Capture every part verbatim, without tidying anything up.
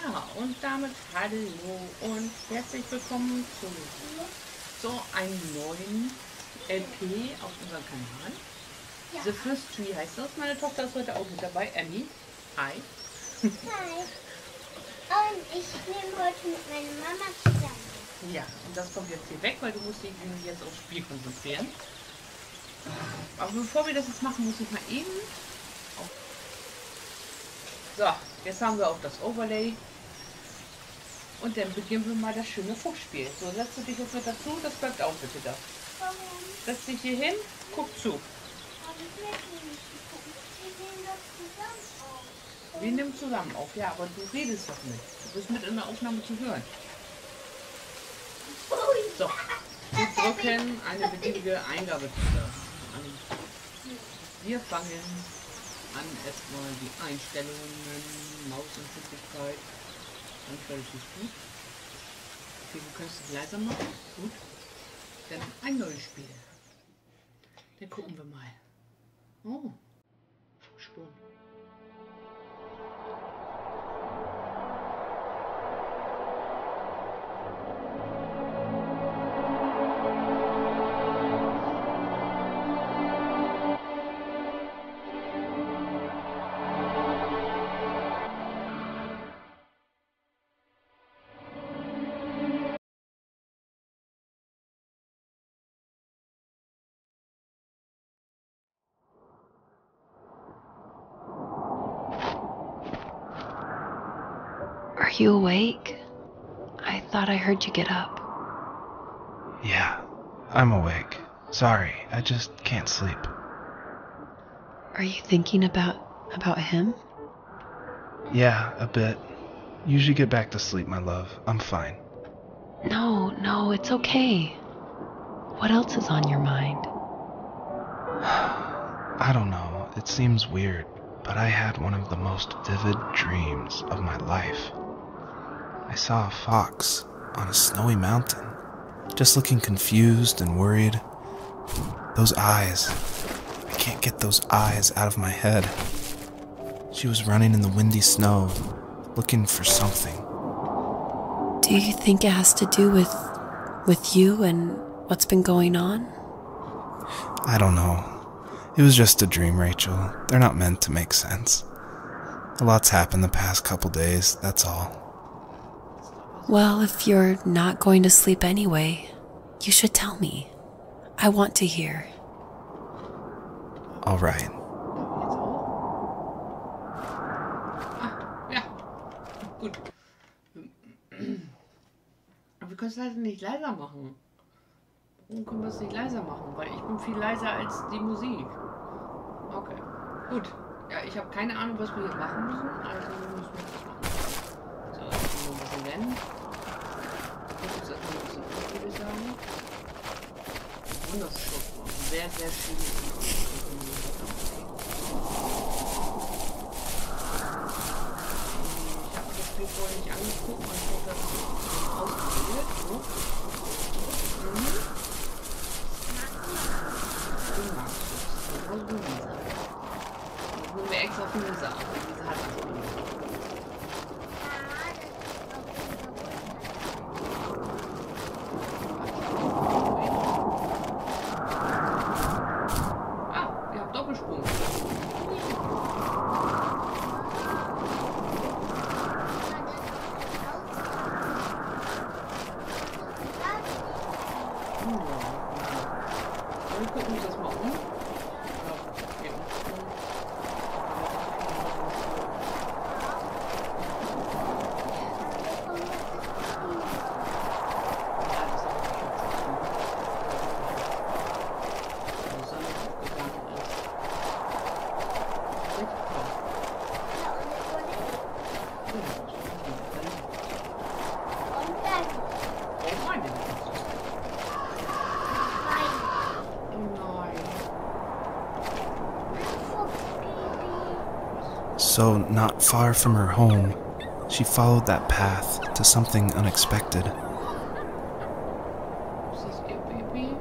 Ja, und damit hallo und herzlich willkommen zu so einem neuen L P auf unserem Kanal. Ja. The First Tree heißt das. Meine Tochter ist heute auch mit dabei. Emmy. Hi. Hi. Und ich nehme heute mit meiner Mama zusammen. Ja, und das kommt jetzt hier weg, weil du musst dich jetzt aufs Spiel konzentrieren. Aber bevor wir das jetzt machen, muss ich mal eben... Auf so, jetzt haben wir auch das Overlay. Und dann beginnen wir mal das schöne Fuchsspiel. So, setzt du dich jetzt mit dazu, das bleibt auch bitte da. Warum? Setz dich hier hin, guck zu. Aber ich möchte nicht gucken. Wir nehmen das zusammen auf. Wir nehmen zusammen auf, ja, aber du redest doch nicht. Du bist mit in der Aufnahme zu hören. So, wir drücken eine beliebige Eingabetaste an. Wir fangen an erstmal die Einstellungen, Mausempfindlichkeit. Ganz relativ gut. Okay, du kannst es leiser machen. Gut. Dann ein neues Spiel. Dann gucken wir mal. Oh, Fuchsspuren. Are you awake? I thought I heard you get up. Yeah, I'm awake. Sorry, I just can't sleep. Are you thinking about about him? Yeah, a bit. You should get back to sleep, my love. I'm fine. No, no, it's okay. What else is on your mind? I don't know. It seems weird, but I had one of the most vivid dreams of my life. I saw a fox on a snowy mountain, just looking confused and worried. Those eyes. I can't get those eyes out of my head. She was running in the windy snow, looking for something. Do you think it has to do with with you and what's been going on? I don't know. It was just a dream, Rachel. They're not meant to make sense. A lot's happened the past couple days, that's all. Well, if you're not going to sleep anyway, you should tell me. I want to hear. All right. Ah, ja, gut. Aber wir können es leider nicht leiser machen. Warum können wir es nicht leiser machen? Weil ich bin viel leiser als die Musik. Okay, gut. Ja, ich habe keine Ahnung, was wir hier machen müssen. Also müssen wir das machen. So, ich will ein bisschen lernen. Das ist erstmal ein bisschen gut, würde ich sagen. Wunderschön. Sehr, sehr schön. Ich habe das Spiel vorher nicht angeguckt und ich habe das ausprobiert. So. Mhm. Du magst es. Du magst es. Ich hole mir extra für Lisa. Lisa hat das Spiel. Ah, ihr habt Doppelsprung. Wir gucken uns das mal um. So, not far from her home, she followed that path to something unexpected. Ist das ihr Baby?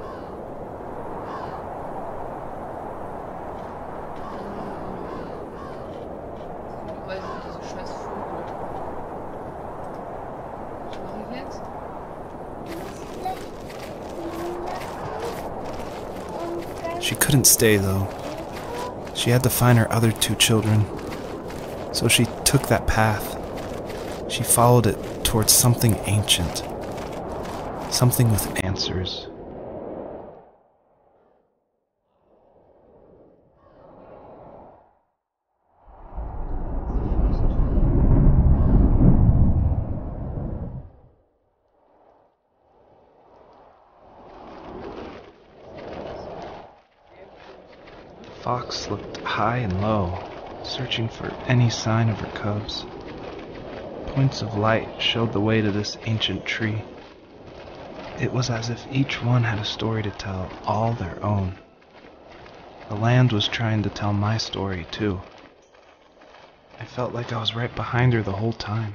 Weil sie diese scheiß Vogel. She couldn't stay, though. She had to find her other two children. So she took that path. She followed it towards something ancient. Something with answers. The fox looked high and low, searching for any sign of her cubs. Points of light showed the way to this ancient tree. It was as if each one had a story to tell, all their own. The land was trying to tell my story, too. I felt like I was right behind her the whole time.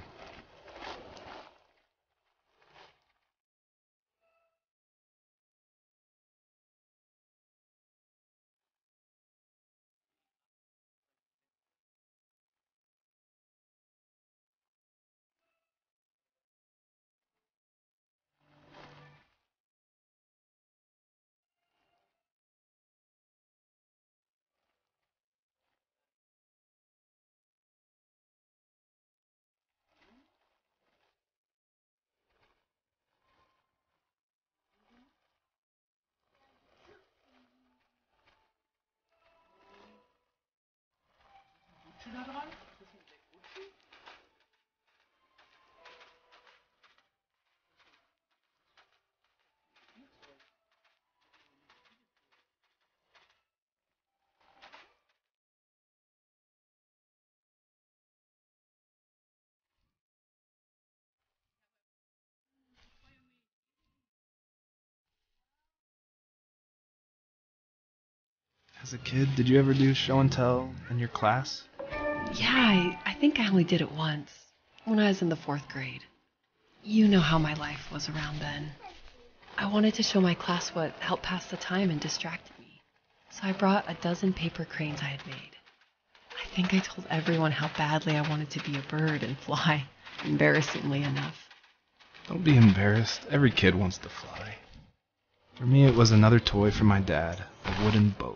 As a kid, did you ever do show and tell in your class? Yeah, I, I think I only did it once, when I was in the fourth grade. You know how my life was around then. I wanted to show my class what helped pass the time and distracted me. So I brought a dozen paper cranes I had made. I think I told everyone how badly I wanted to be a bird and fly, embarrassingly enough. Don't be embarrassed. Every kid wants to fly. For me, it was another toy from my dad, a wooden boat.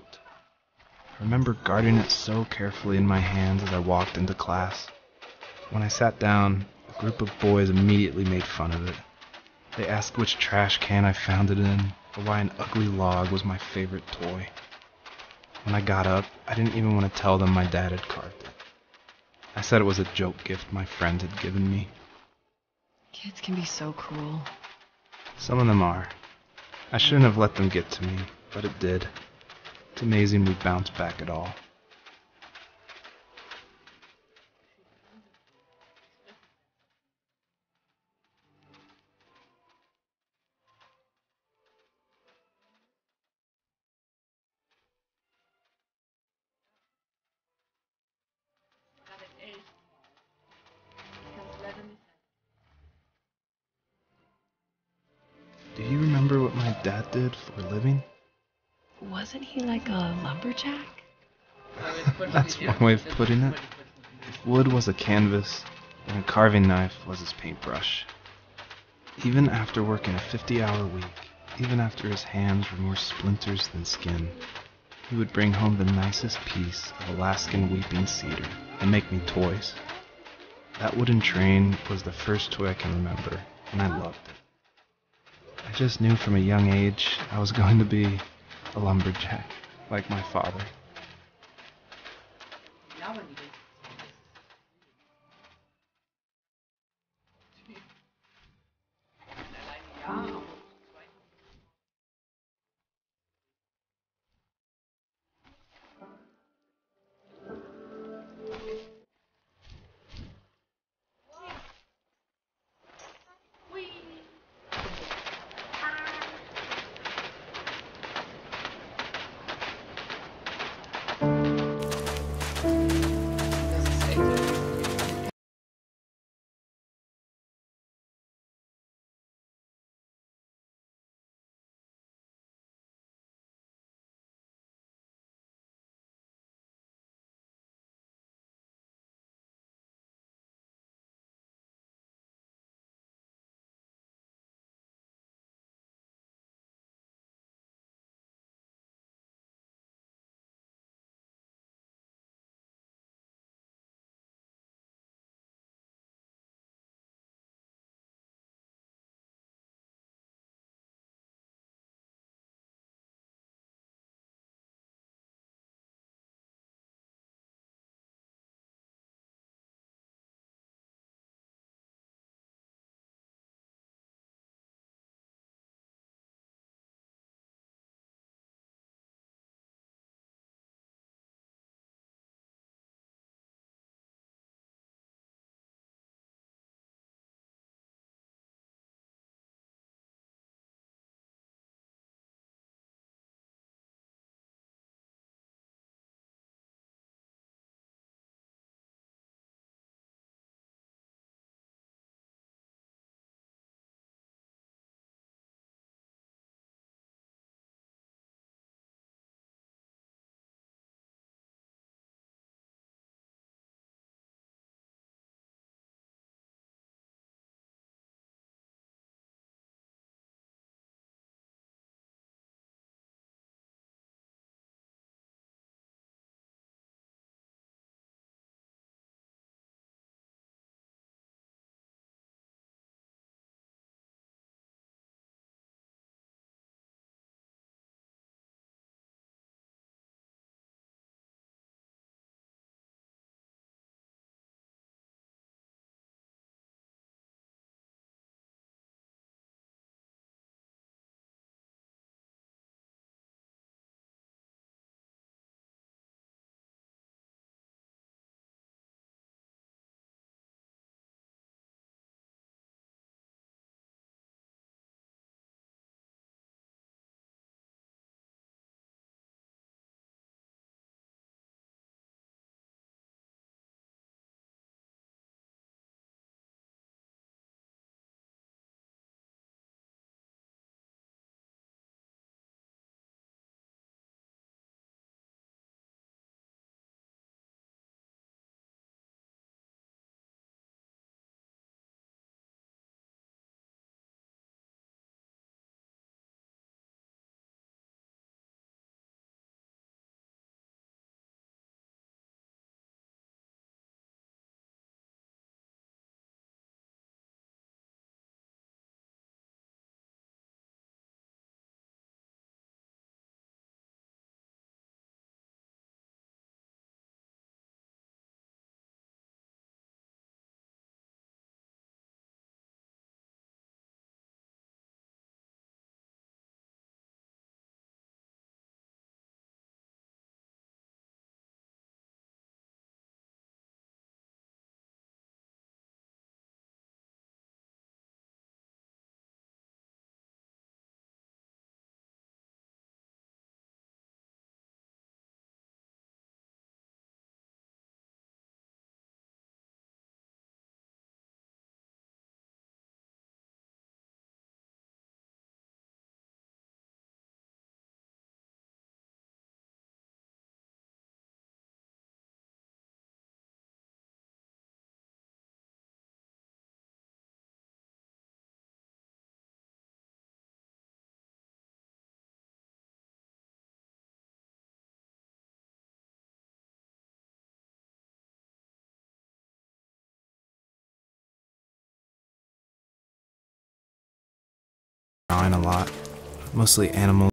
I remember guarding it so carefully in my hands as I walked into class. When I sat down, a group of boys immediately made fun of it. They asked which trash can I found it in, or why an ugly log was my favorite toy. When I got up, I didn't even want to tell them my dad had carved it. I said it was a joke gift my friend had given me. Kids can be so cruel. Some of them are. I shouldn't have let them get to me, but it did. It's amazing we bounced back at all. Do you remember what my dad did for a living? Wasn't he like a lumberjack? That's one way of putting it. If wood was a canvas, then a carving knife was his paintbrush. Even after working a fifty-hour week, even after his hands were more splinters than skin, he would bring home the nicest piece of Alaskan weeping cedar and make me toys. That wooden train was the first toy I can remember, and I loved it. I just knew from a young age I was going to be a lumberjack, like my father. drawing a lot, mostly animals.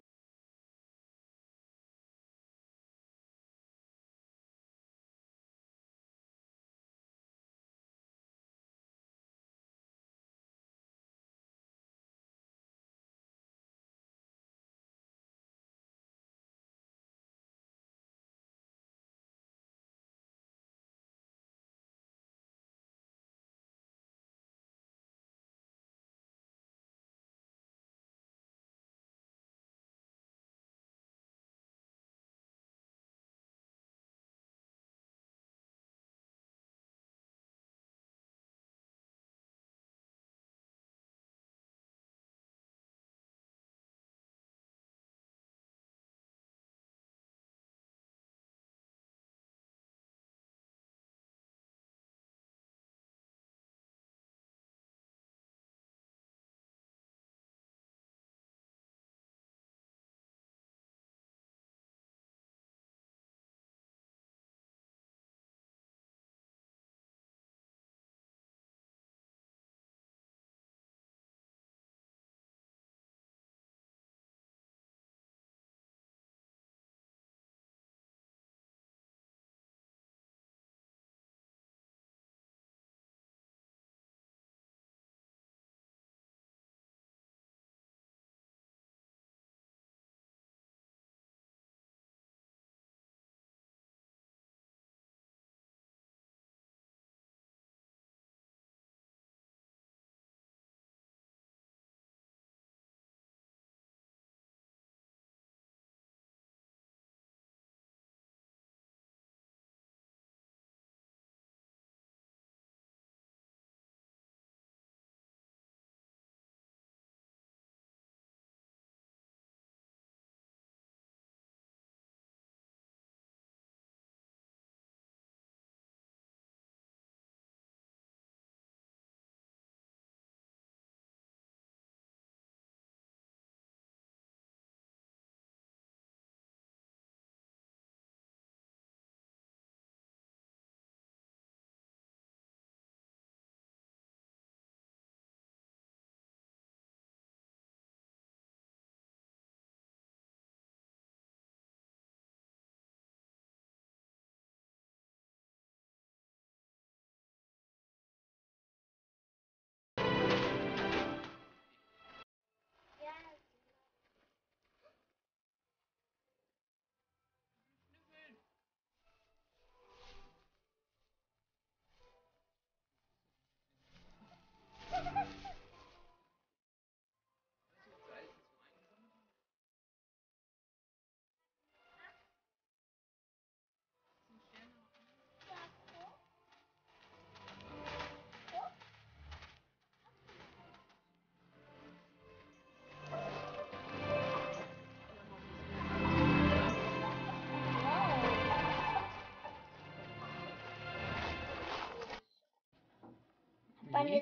Eine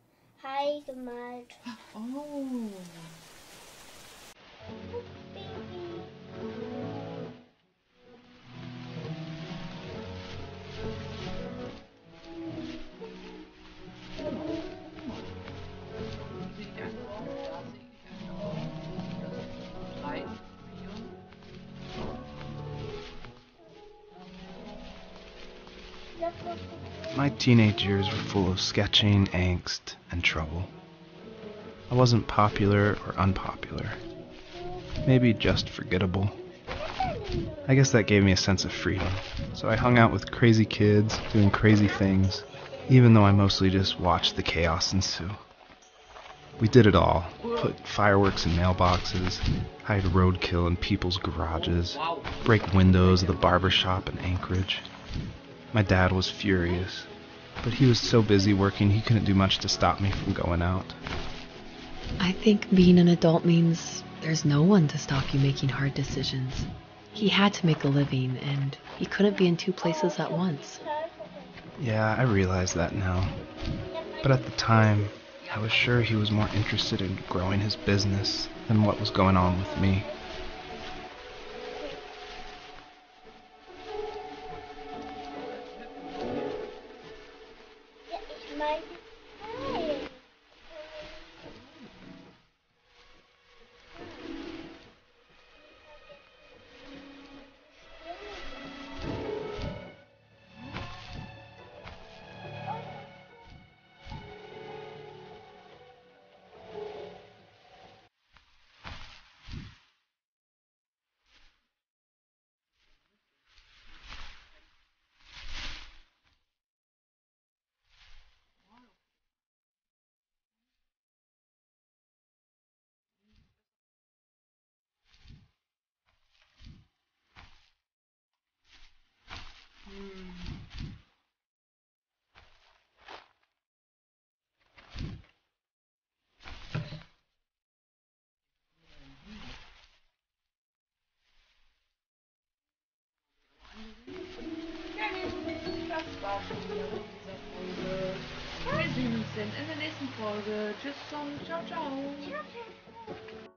Hai gemalt. Oh. Baby. Sieht die andere aus? Da sehe ich die andere aus. Das drei, vier. My teenage years were full of sketching, angst, and trouble. I wasn't popular or unpopular. Maybe just forgettable. I guess that gave me a sense of freedom. So I hung out with crazy kids, doing crazy things, even though I mostly just watched the chaos ensue. We did it all. Put fireworks in mailboxes, hide roadkill in people's garages, break windows of the barber shop in Anchorage. My dad was furious, but he was so busy working he couldn't do much to stop me from going out. I think being an adult means there's no one to stop you making hard decisions. He had to make a living, and he couldn't be in two places at once. Yeah, I realize that now. But at the time, I was sure he was more interested in growing his business than what was going on with me. war schon wieder mit dieser Folge. Wir sehen uns dann in der nächsten Folge. Tschüss und ciao, ciao. Ciao, ciao.